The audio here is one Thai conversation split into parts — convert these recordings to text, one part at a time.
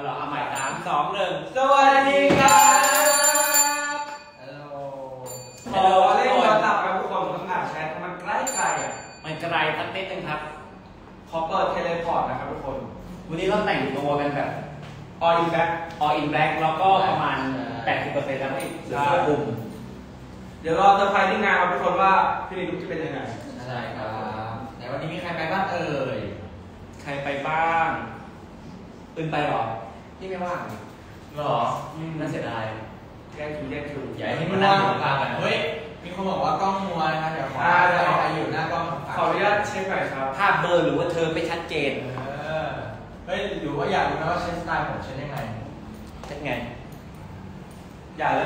เราเอาใหม่3 2 1 สวัสดีครับฮัลโหลเล่นโทรศัพท์ครับทุกคนต้องอ่านแชทมันใกล้ไกลอ่ะมันไกลสักนิดนึงครับขอเปิดเทเลพอร์ตนะครับทุกคนวันนี้เราแต่งตัวกันแบบ all in black all in black แล้วก็ประมาณ 80% แล้วไม่เหลือเสื้อกลุ่มเดี๋ยวรอเซอร์ไพรส์ที่งานครับทุกคนว่าพี่ลิลุกจะเป็นยังไงใช่ครับในวันนี้มีใครไปบ้างเอ่ยใครไปบ้างตื่นไปหรอที่ไม่ว่างหรอน่าเสียดายแยกคิวอย่าให้มันนั่งอยู่กลางกันเฮ้ยมีคนบอกว่ากล้องมัวนะครับเดี๋ยวขอใครอยู่หน้ากล้องขออนุญาตเช็คหน่อยครับภาพเบลอหรือว่าเธอไม่ชัดเจนเฮ้ยหรือว่าอยากรู้ไหมว่าเช็คสไตล์ผมเช็คยังไงเช็คไงอย่าเลย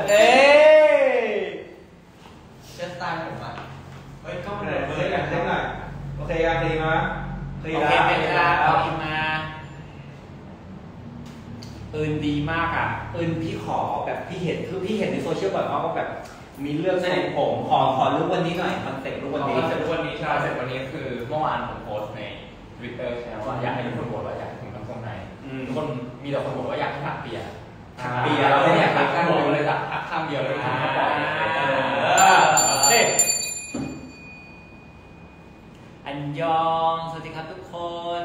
เช็คสไตล์ผมอ่ะเฮ้ยก็เลยเช็คหน่อยโอเคครับดีมั้ยดีแล้วเป็นเวลาเอาอินมาดีมากอ่ะพี่ขอแบบพี่เห็นคือพี่เห็นในโซเชียลบ่อยมากว่าแบบมีเรื่องทรงผมขอรูปวันนี้หน่อยคอนเซ็ปต์รูปวันนี้ใช่คอนเซ็ปต์วันนี้คือเมื่อวานผมโพสใน Twitter ใช่ไหมว่าอยากให้ทุกคนโหวตว่าอยากให้ผมทำทรงไหนทุกคนมีแต่คนบอกว่าอยากให้ถักเปียเราไม่อยากถักข้างเดียวเลยถักข้างเดียวเลยก็ปล่อยอันยองสวัสดีครับทุกคน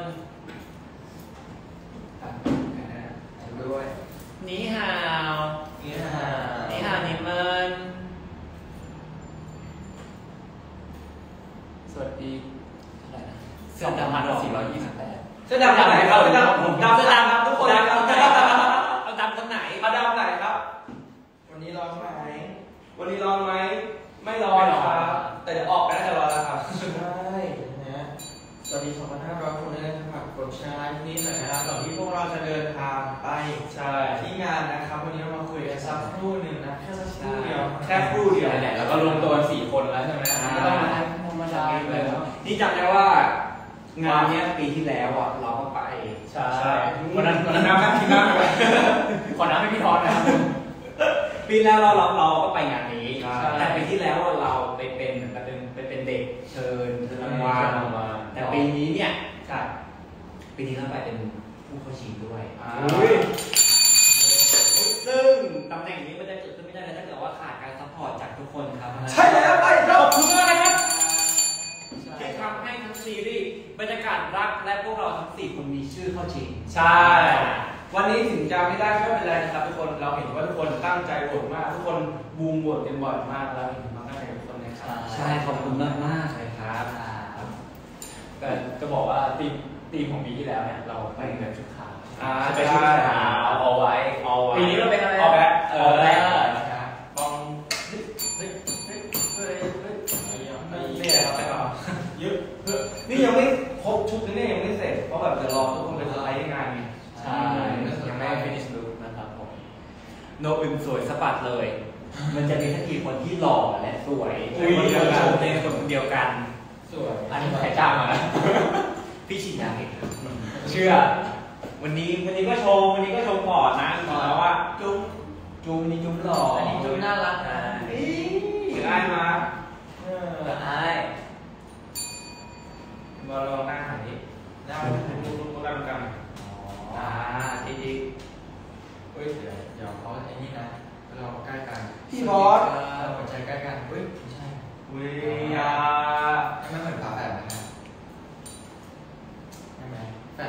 ด้วยนี่ฮาวนิมันสวัสดีเท่าไหร่นะเสื้อดำมัน 428 เสื้อดำไหนครับเสื้อดำผมดำเสื้อดำครับทุกคนเอาดำตรงไหนเอาดำไหนครับวันนี้ร้อนไหมไม่ร้อนครับแต่จะออกไปน่าจะร้อนแล้วครับใช่นะสวัสดี 2,500 คนเลยนะครับกดแชร์ไลฟ์นี้หน่อยนะครับก่อนที่พวกเราจะเดินทางไปที่งานนะครับวันนี้เรามาคุยกันสักครู่หนึ่งนะแค่สักครู่เดียวแล้วก็รวมตัว4 คนแล้วใช่ไหมไม่ต้องมาธรรมดาเลยนี่จำได้ว่างานนี้ปีที่แล้วอ่ะเราก็ไปใช่วันนั้นน้ำกินน้ำขอน้ำให้พี่ทอนนะครับปีแล้วเราก็ไปงานนี้แต่ปีที่แล้วเราไปเป็นเด็กเชิญรางวัลแต่ปีนี้เนี่ยปีนี้เราไปเป็นผู้เข้าชิงด้วยซึ่งตำแหน่งนี้มันจะเกิดขึ้นไม่ได้เลยถ้าเกิดว่าขาดการซัพพอร์ตจากทุกคนครับใช่แล้วไปขอบคุณมากนะครับที่ทำให้ทั้งซีรีส์บรรยากาศรักและพวกเราทั้ง4 คนมีชื่อเข้าชิงใช่วันนี้ถึงจะไม่ได้ไม่เป็นไรนะครับทุกคนเราเห็นว่าทุกคนตั้งใจโหวตมากทุกคนบูมโหวตกันบ่อยมากแล้วเห็นความตั้งใจทุกคนนะครับใช่ขอบคุณมากเลยครับแต่จะบอกว่าทีมของปีที่แล้วเนี่ยเราไปแบบชุดขาวไปชุดขาวเอาไว้ปีนี้เราเป็นอะไรออกแบบมองนี่อะไรครับไปต่อเยอะนี่ยังไม่ครบชุดนี่ยังไม่เสร็จเพราะแบบจะรอทุกคนเป็นไลฟ์งานไงใช่ยังไม่ finish look นะครับผมโนอึนสวยสะบัดเลยมันจะมีทั้งกี่คนที่หล่อและสวยมันจะโชว์ในคนเดียวกันสวยอันนี้ใครจ้างมาพี่ชินยาเห็นเชื่อวันนี้ก็โชว์ปอดนะแล้วว่าจุ๊บนี่จุ๊บหล่ออันนี้จุ๊บน่ารักนะได้มาได้มาลองหน้าหน่อยนี้หน้าดูกันดีเฮ้ยเดี๋ยวเขาไอ้นี่นะเราใกล้กันพี่บอสเราหัวใจใกล้กันเฮ้ยไม่ใช่ไม่เหมือนฝาแฝดนะครับใช่ไหม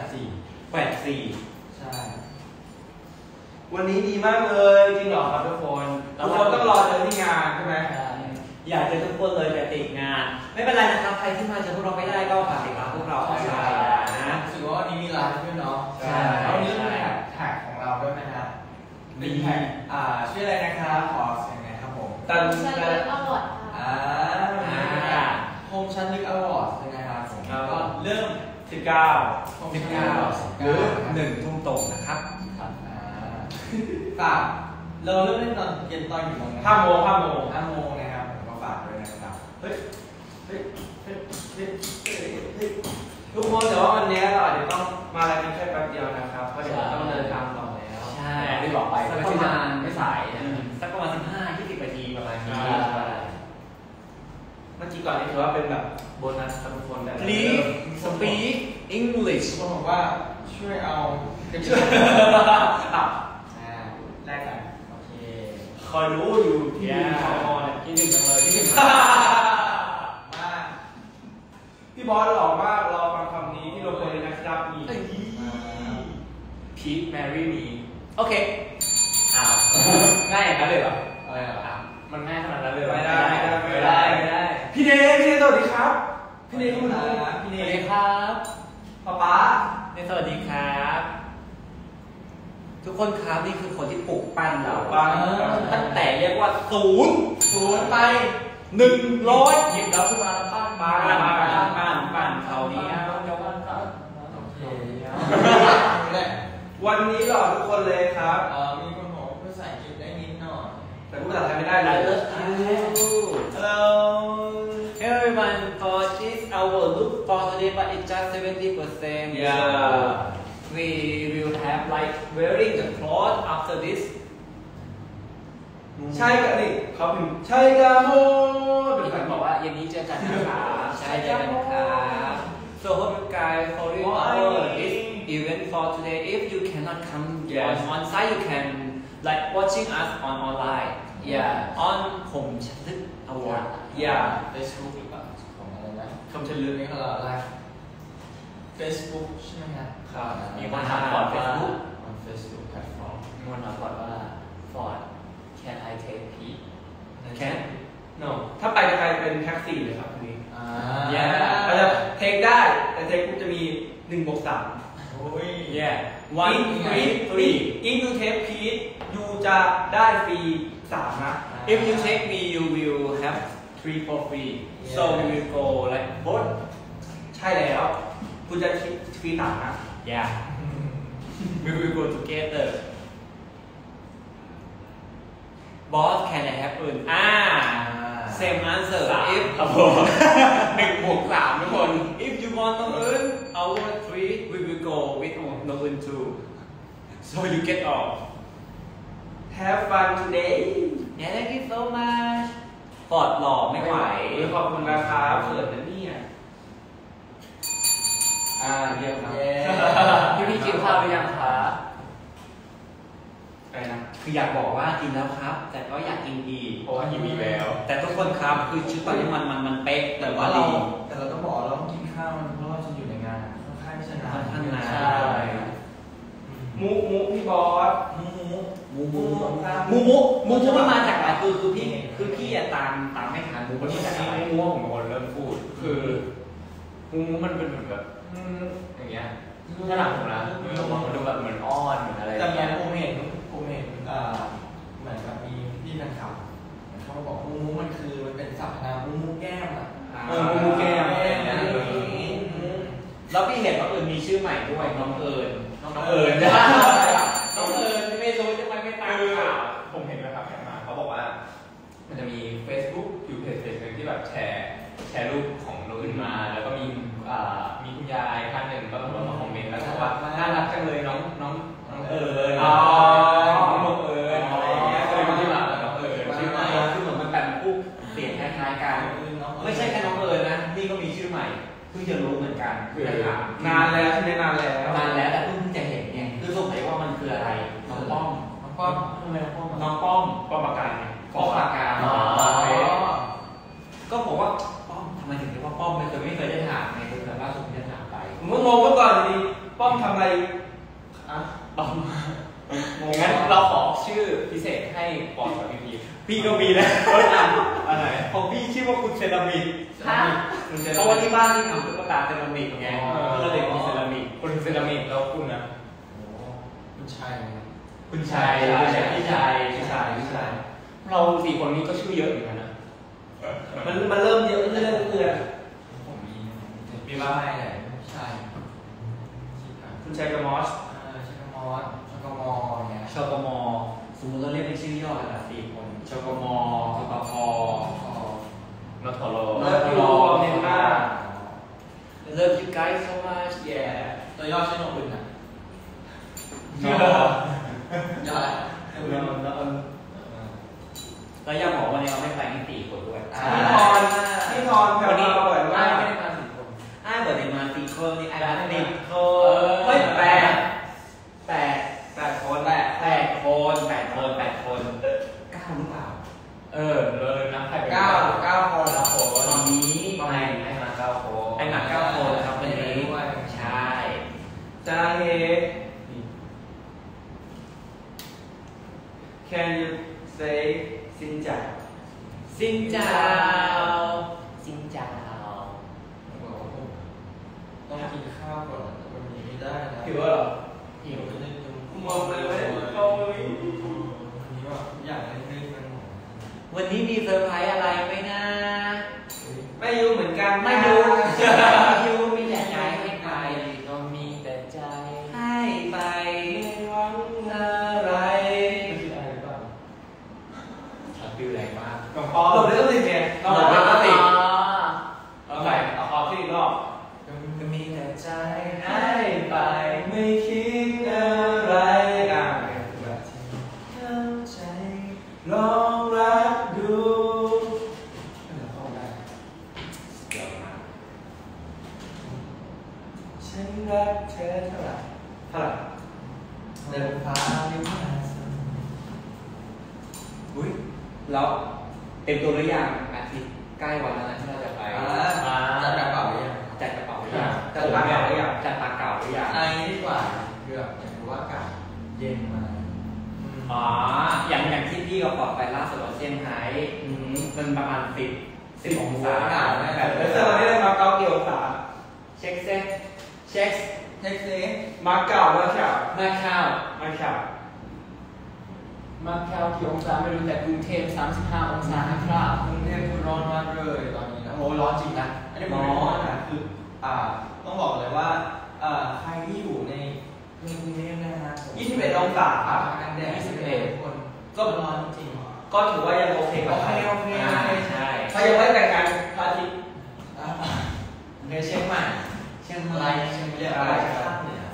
84 ใช่วันนี้ดีมากเลยจริงเหรอครับทุกคนต้องรอเจอที่งานใช่ไหมอยากเจอทุกคนเลยแต่ติดงานไม่เป็นไรนะครับใครที่มาเจอพวกเราไม่ได้ก็ฝากติดตามพวกเราออนไลน์นะรู้สึกว่าวันนี้มีไลฟ์ด้วยเนาะใช่แล้วนี้มีแท็กของเราด้วยนะครับมีแท็กชื่ออะไรนะครับขอเสียงหน่อยครับผมชันลึกอวอร์ดค่ะโฮมชันลึกอวอร์ดยังไงครับผมก็เริ่ม 19 หรือ1 ทุ่มตรงนะครับฝากเราเริ่มเล่นตอนเย็นตอนกี่โมงนะ 5 โมงนะครับผมก็ฝากด้วยนะครับทุกคนแต่ว่าวันนี้เราอาจจะต้องมาอะไรกันแค่แป๊บเดียวนะครับเพราะเดี๋ยวต้องเดินทางต่อแล้วใช่ที่บอกไปสักประมาณไม่สายสักประมาณ15-20 นาทีประมาณนี้เมื่อกี้ก่อนนี่ถือว่าเป็นแบบโบนัสทุกคนแต่ Please speak English เขาบอกว่าช่วยเอาแลกกันโอเคคอยรู้อยู่ที่สองคนที่หนึ่งจังเลยที่หนึ่งพี่บอสหล่อมากรอฟังคำนี้ที่ลงไปในนะครับมีพีทแมรี่มีโอเคอ้าวง่ายอย่างนั้นเลยเหรออะไรเหรอมันง่ายขนาดนั้นเลยไม่ได้พี่เนสวัสดีครับพี่เนสคุณนะพี่เนสวัสสดีครับป๊าสวัสดีครับทุกคนครับนี่คือคนที่ปลุกปั้นเราตั้งแต่เรียกว่าศูนย์ไป100 หยิบแล้วขึ้นมาแล้วปั้นเขานี้วันนี้หล่อทุกคนเลยครับมีคนบอกภาษาอังกฤษได้นิดหน่อยแต่พูดภาษาไทยไม่ได้เลย Hello everyone for this our look for today but it's just 70%. We will have like wearing the cloth after this. ใช่กันนี่เขาพิมพ์ใช่กันโมมีคนบอกว่าเย็นนี้เจอกันนะครับใช่เจอกันนะครับ So hope you guys following our this event for today. If you cannot come on site, you can like watching us on online. On ผมชลึก award. Facebook หรือเปล่าของอะไรนะคำชลึกนี่ก็ไลฟ์ Facebook ใช่ไหมครับมีคนถามก่อน Facebook on Facebook platform มีคนถามก่อนว่า Ford can I take Pete can no ถ้าไปจะกลายเป็นแท็กซี่เลยครับทีนี้เราจะเทคได้แต่เทคจะมี1+3 โอ้ย one free if you take Pete you จะได้ฟรี3นะ if you take me you will have 3 for free so we will go like both ใช่แล้วคุณจะฟรี3นะ we will go together boss can I have อื่นsame answer if 1+3ทุกคน if you want น้องอื่น our 3 we will go with น้องอื่น too so you get off have fun today thank you so much ปอดหล่อไม่ไหวขอบคุณนะครับเขินนะเนี่ยเยี่ยมครับพี่กินข้าวหรือยังคะอะไรนะคืออยากบอกว่ากินแล้วครับแต่ก็อยากกินอีกเพราะว่าหิวอีกแล้วแต่ทุกคนครับคือชุดตอนนี้มันเป๊ะแต่ว่าเราต้องบอกเราต้องกินข้าวเพราะเราจะอยู่ในงานค่อนข้างจะนานมุพี่บอสมุมันมาจากไหนคือพี่ตามไม่ทันมุมันมาจากไหนมุผมเป็นคนเริ่มพูดคือมุมันเป็นเหมือนแบบอย่างเงี้ยถ้าหลังผมนะมันดูแบบเหมือนอ้อนเหมือนอะไรแต่เนี้ยผมเห็นเหมือนกับมีพี่นักข่าวเขาบอกมุมันคือมันเป็นศัพท์นามมุแก้มอ่ะมุแก้มแล้วพี่เห็นว่ามีชื่อใหม่ด้วยน้องเอิญไม่รู้จะไม่ตามข่าวผมเห็นนะครับมาเขาบอกว่ามันจะมี Facebook อยู่เพจนึงที่แบบแชร์รูปของน้องอื่นมาแล้วก็มีคุณยายท่านหนึ่งก็มาคอมเมนต์แล้วบอกว่าน่ารักจังเลยน้องเอิญน้องเอิญอะไรอย่างเงี้ยก็เลยมาที่มาน้องเอิญชื่อใหม่คือเหมือนมันแบบผู้เสียงคล้ายๆกันไม่ใช่แค่น้องเอิญนะนี่ก็มีชื่อใหม่เพิ่งจะรู้เหมือนกันนานแล้วใช่ไหมนานแล้วแต่เพิ่งจะเห็นเนี่ยคือสงสัยว่ามันคืออะไรน้องป้อมทำไมน้องป้อมป้อมปากกาป้อมปากกาก็บอกว่าป้อมทำไมถึงเรียกว่าป้อมไม่เคยได้ถามไงคือแบบล่าสุดที่จะถามไปผมก็งงเมื่อก่อนดีป้อมทำอะไรป้อมงั้นเราขอชื่อพิเศษให้ปอนกับพี่ก็มีนะอะไรของพี่ชื่อว่าคุณเซรามิกเพราะว่าที่บ้านที่ทำตุ๊กตาเซรามิกไงก็เลยมีเซรามิกคุณเซรามิกแล้วคุณนะคุณชัยพี่ชายเรา4 คนนี้ก็ชื่อเยอะเหมือนกันนะมันเริ่มเยอะเรื่อยผมมีบ้างไหมใช่คุณชัยกมอสชกมเนี่ยชกมสมมติเราเรียกเป็นชื่อย่อกัน4 คนชกมชกพนทโลเนต้า Love you guys so much ตัวย่อชื่อน้องอื่นนะย่อแล้วยังบอกวันนี้เราไม่ไปที่4 คนด้วยพี่ทอนวันนี้บ่อยมากไม่ได้มา4 คนเปิดในมา4 คนนี่ไอ้ร้านติดคนไม่8 าเฮ Can you say ซินจ่าซินเจ้าซินเจ้าต้องกินข้าวก่อนวันนี้ไม่ได้นะหิวเหรอหิวจะได้ดูมองเลยโอ้ยวันนี้ว่าอยากให้ได้กันวันนี้มีเซอร์ไพรส์อะไรไหมนะไม่รู้เหมือนกันไม่รู้ไม่รู้มีแต่ใจให้ไปก็มีแต่ใจให้ไปไม่หวังอะไรไม่คิดอะไรบ้างฟิลแรงมากอ๋อหลบได้ต้องติดไงหลบได้ต้องติดเอาใหม่เอาคอที่อีกรอบก็มีแต่ใจให้ไปไม่คิดอะไรอ่ะเข้าใจลองรักดูเข้าได้เดี๋ยวมาฉันรักเธอเท่าไหร่เดินฟ้าดิวมาอุ้ยแล้วเต็มตัวหรือยังอาทิตย์ใกล้วันแล้วนะที่เราจะไปจัดกระเป๋าหรือยังจัดกระเป๋าหรือยังจัดปากเก่าหรือยังจัดปากเก่าหรือยังอันนี้ดีกว่าเลือกอย่างว่าอากาศเย็นมาอ๋ออย่างที่พี่ก็บอกไปล่าสุดว่าเซี่ยงไฮ้มันประมาณ10 องศาแต่เสื้อเราไม่ได้มาเก๊าเกี่ยวขาเช็คเซ็ตเช็คเท็กซี่มาเก่ามาเก่ามาข้าวมาเก่ามาแคลกี่องศาไม่รู้แต่กรุงเทพ35 องศาครับกรุงเทพร้อนมากเลยตอนนี้นะโอ้ร้อนจริงนะอันนี้ผมร้อนนะคือต้องบอกเลยว่าใครที่อยู่ในกรุงเทพนะฮะ 21 องศากันแดด21คนก็ร้อนจริงก็ถือว่ายังโอเคกว่าไทยใช่เขายังไม่แต่งงานพระอาทิตย์ในเชียงใหม่เชียงอะไรรายเชียงใหม่อะไรภาคเหนือ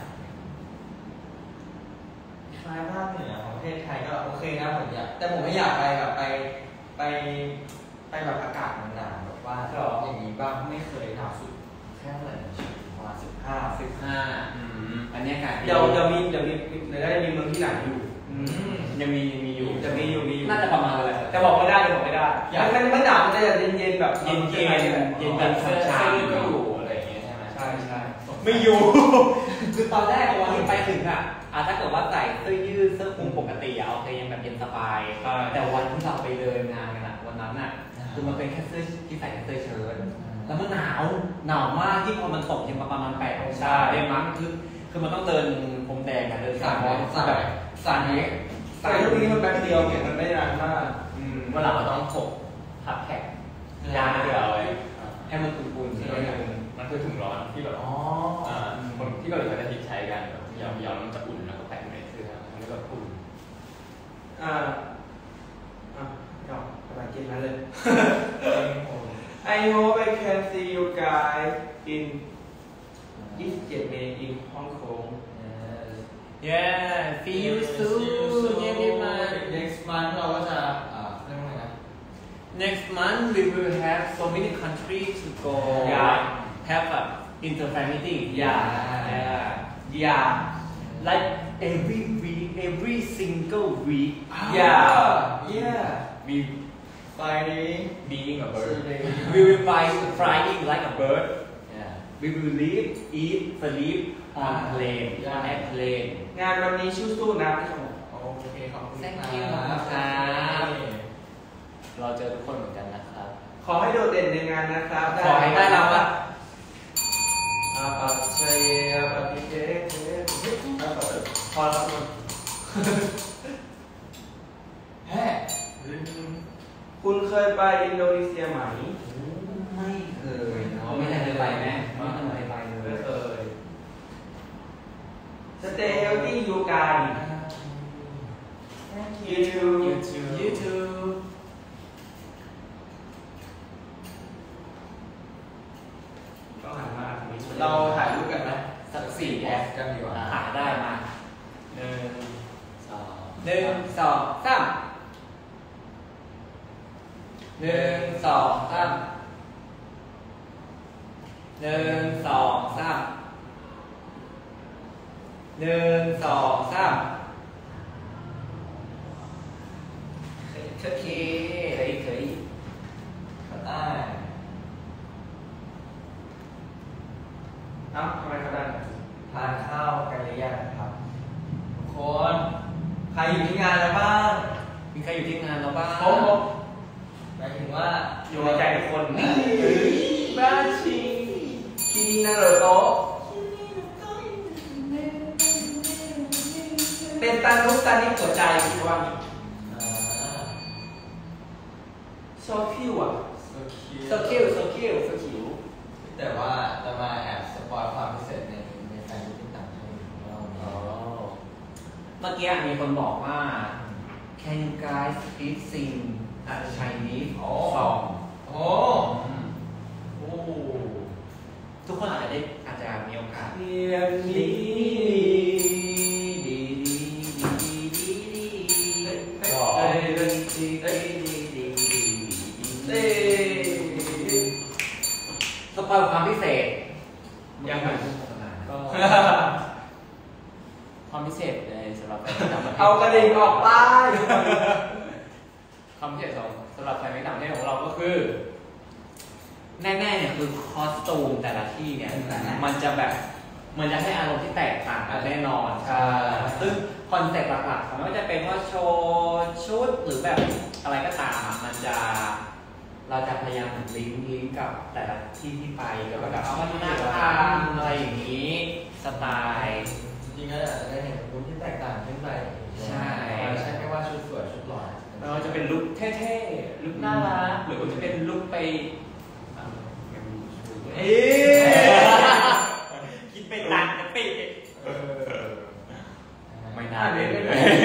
คล้ายภาคเหนือของประเทศไทยก็โอเคนะผมอยากแต่ผมไม่อยากไปแบบไปแบบอากาศหนาวๆแบบว่าอย่างนี้บ้างไม่เคยหนาวสุดแค่เท่าไหร่ประมาณ15 อันนี้อากาศเดี๋ยวมีเดี๋ยวได้มีเมืองที่ไหนอยู่ยังมีอยู่จะมีอยู่น่าจะประมาณอะไรแต่บอกไม่ได้จะบอกไม่ได้มันไม่หนาวมันจะเย็นๆแบบเย็นๆเย็นแบบเสื้อชายืดก็อยู่อะไรอย่างเงี้ยใช่ไหมใช่ใช่ไม่อยู่ คือตอนแรกวันที่ไปถึงถ้าเกิดว่าใส่เสื้อยืดเสื้อคลุมปกติโอเคยังแบบเย็นสบาย แต่วันที่เราไปเดินงานกันวันนั้นคือมันเป็นแค่เสื้อที่ใส่เสื้อเชิ้ตแล้วมันหนาวมากที่พอมันตกยังประมาณ8 องศาได้มั้งคือมันต้องเดินพรมแดงเดินสายแบบสั่นนี้ใส่ลูกนี้มันแป๊บเดียวเนี่ยมันไม่นานมากวันหลังเราต้องถกพับแท็กยางเดียวไว้ให้มันปุ่นๆใช่ไหมมันคือถุงร้อนที่แบบคนที่เกาหลีเขาจะทิ้งใช้กันแบบยาวๆมันจะอุ่นแล้วก็แปะในเสื้อทำให้แบบอุ่นก็อะไรกินนั้นเลย I hope I can see you guys in 27 May in Hong Kong Yeah see you soon next month เราก็จะเรื่องอะไรนะ Next month we will have so many countries to go. Have a inter-fan meeting. Yeah Like every week, every single week. Yeah We Friday being a bird we will flying like a bird. yeah We will live, eat, sleep on plane. On airplane. งานวันนี้สู้ๆนะพี่ชมโอเคขอบคุณ Thank you ครับเราเจอทุกคนเหมือนกันนะครับขอให้โดดเด่นในงานนะครับขอให้ได้รางวัลอาปัจเจยปฏิเทพอแล้วครับแฮ่คุณเคยไปอินโดนีเซียไหมไม่เคยไม่เคยไปไหมไม่เคยไปเลไม่ยเคย Stay healthy you guys You too You too ต้องหันมาเราถ่ายรูปกันไหมสัก4 แอปกันดีกว่าหาได้มา 1 2 1 2 3 1 2 3 1 2 3 1 2 3โอเคเคยได้เอ้าทำไมเขาได้ทานข้าวกันหรือยังครับทุกคนใครอยู่ที่งานแล้วบ้างมีใครอยู่ที่งานเราบ้างผมหมายถึงว่าอยู่ในใจทุกคนบ้าชิที่นี่นะเหรอโต๊ะเป็นตันลุกตันนี่หัวใจคิดว่าโซคิวอ่ะโซคิวแต่ว่าจะมาแอบสปอยความพิเศษในแฟนที่ต่างประเทศของเราเมื่อกี้มีคนบอกว่า Can you guys speak sing a Chinese song โอ้โอ้ทุกคนอาจจะมีโอกาสเพียงนี้สปอยความพิเศษยังไงก็ความพิเศษในสำหรับแฟนต่างประเทศเอากระดิ่งออกไปความพิเศษสำหรับแฟนต่างประเทศของเราก็คือแน่ๆเนี่ยคือคอสตูมแต่ละที่เนี่ยมันจะแบบมันจะให้อารมณ์ที่แตกต่างกันแน่นอนซึ่งคอนเซ็ปต์หลักๆไม่ว่าจะเป็นว่าโชว์ชุดหรือแบบอะไรก็ตามเราจะพยายามลิงก์กับแต่ละที่ที่ไปเกี่ยวกับวัฒนธรรมอะไรอย่างนี้สไตล์จริงๆก็อาจจะได้เห็นลุคที่แตกต่างขึ้นไปใช่ใช่ไม่ว่าชุดสวยชุดหล่อไม่ว่าจะเป็นลุคเท่ๆลุคน่ารักหรือว่าจะเป็นลุคไปคิดไปตัดนะปีไม่น่าเล่นเลย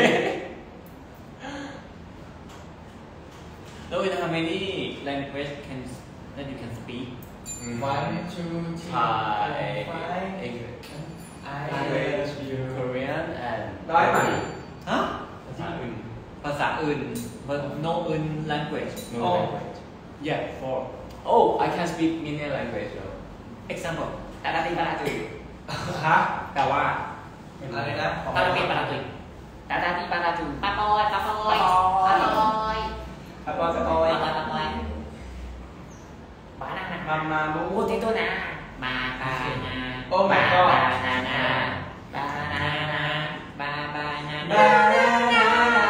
แล้วin how many language that you can speak 1 2 3 5 English Irish Korean and ร้อยไหมฮะภาษาอื่น no in language no language yeah for oh I can speak many language example แต่ละที่ภาษาอื่นฮะแต่ว่าอะไรนะถ้าเราเป็นภาษาอื่นแต่ละที่ภาษาอื่นปะปอยปะปอยปะปอยปะปอยปะปอยปะปอยปะปอยบานานะมาบุโอ้ติโตนะมาบานาโอ้ my god บานานาบานานาบาบานาบานานา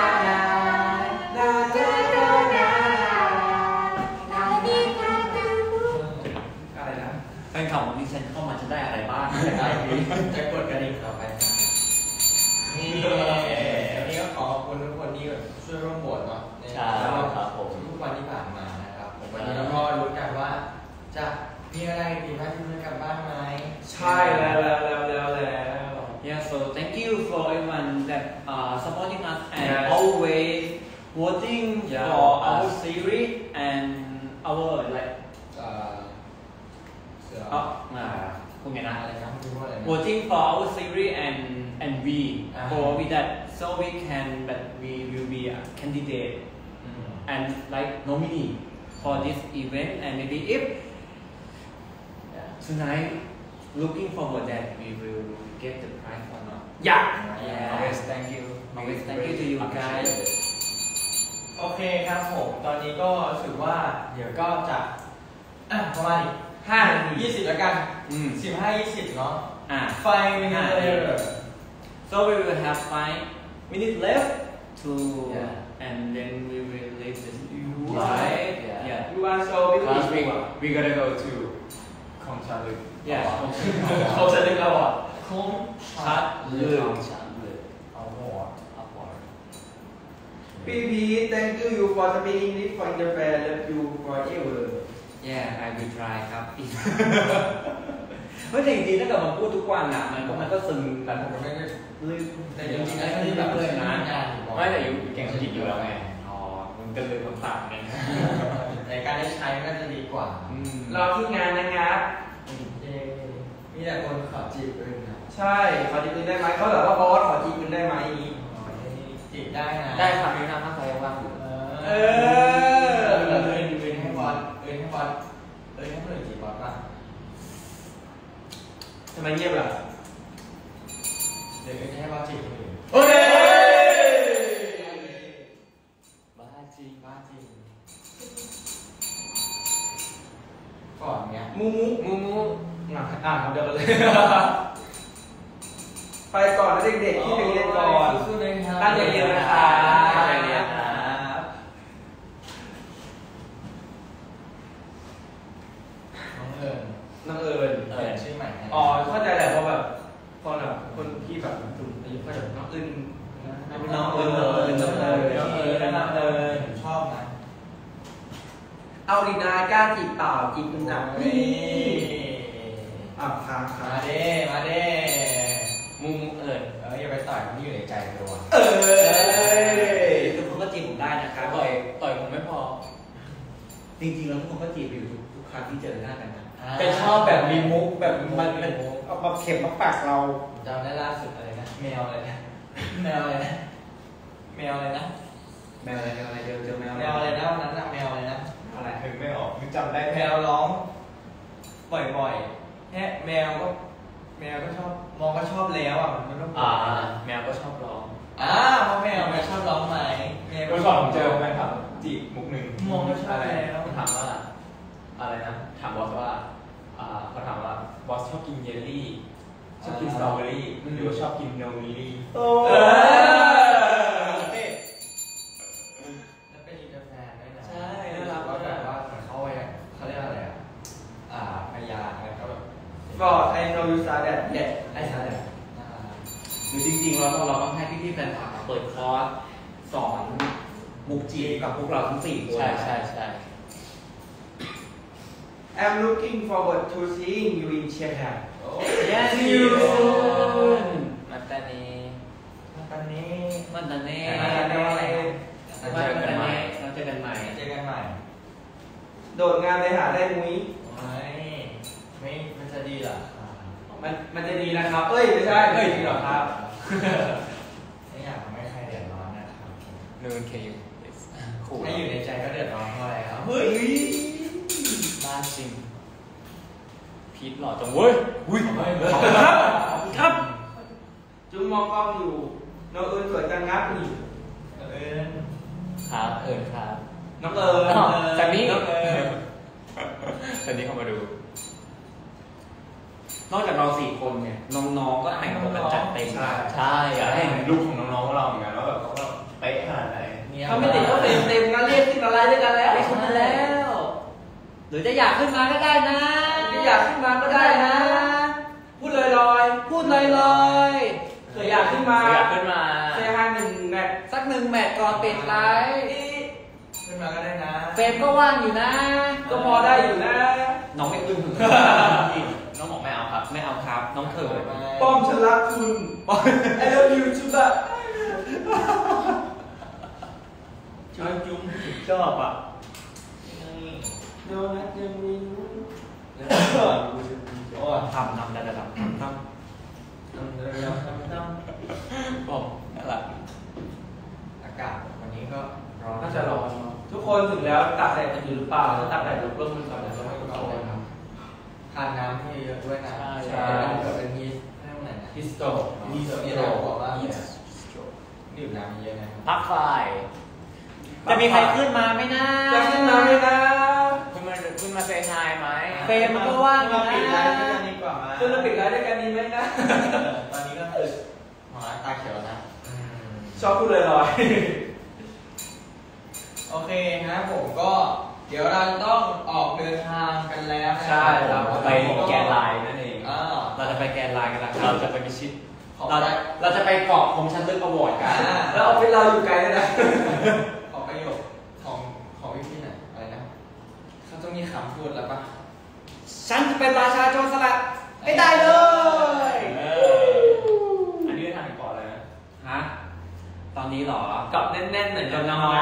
อะไรนะแฟนคลับของดิฉันเข้ามาจะได้อะไรบ้างจะกดกระดิ่งต่อไปนี่นี่ก็ขอบคุณทุกคนที่ช่วยร่วมโหวตเนาะทุกวันที่ผ่านมานะครับวันนี้เราก็รู้กันว่าจะมีอะไรดีบ้างที่ร่วมกันบ้างไหมใช่แล้ว Yeah, so thank you for everyone that supporting us and always voting for our series and our like พูดไงนะอะไรนะพูดว่าอะไรนะ voting for our series and we for we that so we can that we will be a candidate and like nominee for this event and maybe if tonight looking forward that we will get the prize or not. Yeah. always thank you Always thank you to you guys. โอเคครับผมตอนนี้ก็รู้สึกว่าเดี๋ยวก็จะประมาณอีก5 นาที 20แล้วกัน15-20เนาะไฟไม่ได้เลย So we will have 5 minutes left to and then we will leave this live. Yeah. You are so last week beautiful. we gotta go to Khong Chan Luk Yeah. เขาจะเรียกเราอ่ะคงชัดเลย Khong Chan Luk เอาหัว upward PP thank you for speaking English for Japan love you forever Yeah, I will try ครับ เพราะจริงๆถ้าเกิดมันพูดทุกวันอ่ะมันก็ซึมแต่ผมก็ไม่ได้ลืมแต่จริงๆแล้วที่แบบเลยนะไม่แต่อยู่เก่งภาษาอังกฤษอยู่แล้วไงอ๋อมันก็เลยคำศัพท์ไงในการได้ใช้ก็จะดีกว่าเราที่งานนะครับมีแต่คนขอจีบปืนนะใช่ขอจีบปืนได้ไหมเขาแบบว่าบอสขอจีบปืนได้ไหมจีบได้นะได้ครับนี่นะถ้าใครว่างอยู่เอินให้บอสให้เพื่อนจีบบอสป่ะทำไมเงียบล่ะเดี๋ยวให้บอสจีบคนอื่นโอเคบ้าจริงก่อนเนี้ยมูมูทำเดียวกันเลยไปก่อนนะเด็กๆที่ไปเรียนก่อนตั้งใจเรียนนะครับตั้งใจเรียนครับน้องเอิญชื่อใหม่อ๋อเข้าใจแหละเพราะแบบคนที่แบบกลุ่มอายุก็แบบน้องเอิญน้องเอิญชอบนะเอาดีนากล้าจีบเปล่าจีบคุณจับนี่ค้างมาเด้มุมเอิญอย่าไปต่อยมันอยู่ในใจตัวทุกคนก็จีบผมได้นะครับต่อยผมไม่พอจริงๆแล้วทุกคนก็จีบอยู่ทุกครั้งที่เจอหน้ากันนะเป็นชอบแบบมีมุกแบบมันเอามาเข็มมาปากเราจำได้ล่าสุดอะไรนะแมวอะไรนะเจอแมวอะไรนะวันนั้นแมวอะไรนะอะไรถึงไม่ออกจำได้แมวร้องบ่อยๆแค่แมวก็ชอบมองก็ชอบแล้วมันต้องแมวก็ชอบร้องเพราะแมวชอบร้องไหมเมื่อก่อนผมเจอแฟนคลับจีบมุกหนึ่งมองก็ชอบแล้วถามว่าอะไรนะถามบอสว่าเขาถามว่าบอสชอบกินเยลลี่ชอบกินสตรอเบอรี่หรือว่าชอบกินโนมิลี่แล้วเป็นอินเตอร์แฟนด้วยนะใช่น่ารักว่าแบบว่าเขาเรียกอะไรพยานแล้วก็แบบก็ I know you saw that yet I saw that หรือจริงๆเราต้องให้พี่ๆแฟนคลับเปิดคอร์สสอนมุกจีบกับพวกเราทั้ง4 คนใช่ I'm looking forward to seeing you in Chiang Yes you มาตานีเราเจอกันใหม่โดดงานเลยหาได้มุ้ยไม่มันจะดีเหรอมันจะดีนะครับไม่ใช่จริงเหรอครับไม่อยากทำให้ใครเดือดร้อนนะครับนูนเคยูขู่ให้อยู่ในใจก็เดือดร้อนเพราะอะไรครับเฮ้ยบ้าจริงพีทหล่อจังเว้ยครับจุ๊มมองกล้องอยู่น้องเอิญสวยจังงับนี่ครับครับน้องเอิญจากนี้เขามาดูนอกจากเรา4 คนเนี่ยน้องๆก็แต่งตัวกันจัดเต็มใช่อยากให้เห็นลุคของน้องๆเราเหมือนกันว่าแบบเขาเป๊ะขนาดไหนเขาไม่ติดก็เต็มงานเรียกขึ้นมาไล่ด้วยกันแล้วหรือจะอยากขึ้นมาก็ได้นะอยากขึ้นมาก็ได้นะพูดลอยๆเคยอยากขึ้นมาเซฮา1 แมตช์สัก1 แมตช์ก่อนปิดไลฟ์ขึ้นมาก็ได้นะเฟรมก็ว่างอยู่นะก็พอได้อยู่นะน้องไม่ขึ้นน้องบอกไม่เอาครับน้องเถิดป้อมฉันรักคุณ I love you จุ๊บะชอบโดนัทยังมีทำได้บอกนั่นแหละอากาศวันนี้ก็ร้อนน่าจะร้อนทุกคนถึงแล้วตักแดดกันอยู่หรือเปล่าถ้าตักแดดร่วมมือก่อนแล้วไม่ต้องเลยครับทานน้ำให้เยอะด้วยนะใช่เป็นฮิสโตบอกว่าดื่มน้ำเยอะนะพักไฟจะมีใครขึ้นมาไหมนะขึ้นมาเซฮายไหมเฟรมก็ว่างนะปิดไลฟ์ด้วยกันดีกว่าไหมขึ้นมาปิดไลฟ์ด้วยกันดีไหมนะตอนนี้ก็คือหัวตาเขียวนะชอบพูดลอยโอเคนะผมก็เดี๋ยวเราต้องออกเดินทางกันแล้วใช่ครับไปแกนไลน์นั่นเองเราจะไปแกนไลน์กันนะเราจะไปพิชิตเราจะไปเกาะคมชั้นลึกอวอร์ดกันแล้วออฟฟิศเราอยู่ไกลเลยนะขอประโยคของพี่หน่อยอะไรนะเขาต้องมีคำพูดแล้วปะฉันจะเป็นราชาโจรสลัดไม่ได้เลยอันนี้ทางเกาะอะไรนะฮะตอนนี้หรอกับแน่นๆเหมือนกับน้อง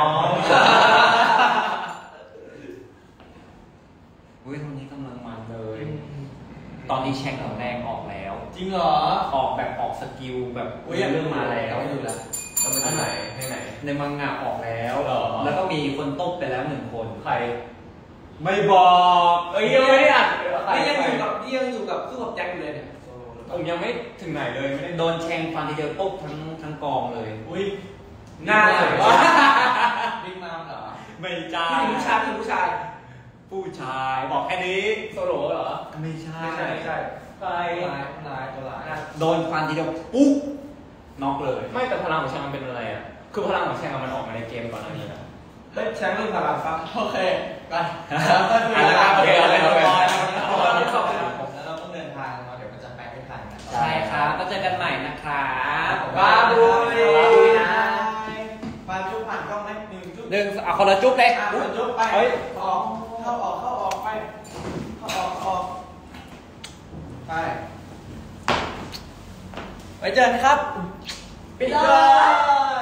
อุ้ยตอนนี้กำลังมันเลยตอนนี้แช็คของแดงออกแล้วจริงเหรอออกแบบออกสกิลแบบเรื่องมาแล้วอยู่แล้วอันไหนในมังงะออกแล้วแล้วก็มีคนต้มไปแล้ว1 คนใครไม่บอกยังไม่ได้อัดยังอยู่กับสู้กับแจ็คเลยเนี่ยผมยังไม่ถึงไหนเลยไม่ได้โดนแทงฟันทีเดียวปุ๊บทั้งกองเลยอุ้ยหน้าเลยบิ๊กมัมเหรอไม่จ้าผู้ชายบอกแค่นี้โซโล่เหรอไม่ใช่ไปร้ายตัวร้ายโดนฟันทีเดียวปุ๊บน็อกเลยไม่แต่พลังของแชงมันเป็นอะไรอ่ะคือพลังของแชงมันออกมาในเกมก่อนหน้านี้นะเฮ้ยแชมป์เรื่องพลังฟังโอเคไปแล้วก็เดี๋ยวแล้วเราที่สองเลยต้องเดินทางเนาะเดี๋ยวมันจะไปไม่ทันนะใช่ครับก็เจอกันใหม่นะครับบ้าบุยนะปาจุ๊บผ่านกล้องไหม1 จุ๊บหนึ่งเอาคนละจุ๊บเลยจุ๊บไปออกเข้าออกไปเข้าออกไปไว้เจอกันครับปิดเลย